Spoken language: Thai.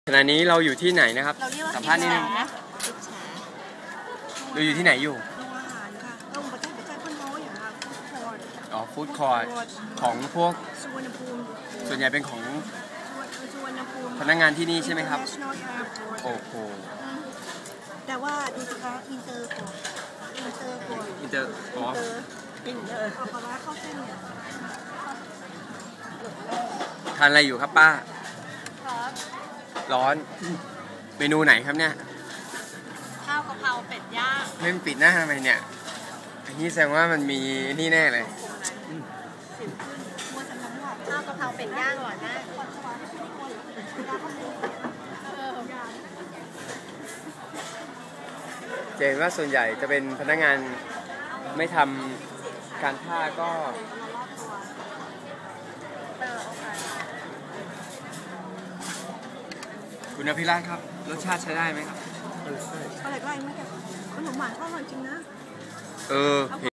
ขณะนี้เราอยู่ที่ไหนนะครับเราเรียกว่าสัมภาษณ์นิดนึงเราอยู่ที่ไหนอยู่โรงอาหารค่ะตรงประเทศเพื่อนน้อยอย่างค่ะฟู้ดคอร์ทฟู้ดคอร์ทของพวกสุวรรณภูมิส่วนใหญ่เป็นของสุวรรณภูมิพนักงานที่นี่ใช่ไหมครับ International Airport โอ้โหแต่ว่าดูสิคะอินเตอร์กว่าอินเตอร์กว่าอินเตอร์อ๋ออินเตอร์เอาปลาร้าเข้าเส้นเนี่ยทานอะไรอยู่ครับป้าครับร้อน เมนูไหนครับเนี่ยข้าวกะเพราเป็ดย่างเล่นปิดหน้าทำไมเนี่ยอันนี้แสดงว่ามันมีนี่แน่เลยสิวขึ้นมัวสำลักว่าข้าวกะเพราเป็ดย่างอร่อยมากจะเห็นว่าส่วนใหญ่จะเป็นพนักงานไม่ทำการท่าก็คุณอภิรัตน์ครับ รสชาติใช้ได้ไหมครับอร่อยก็อร่อยมากขนมหวานก็อร่อยจริงนะเออ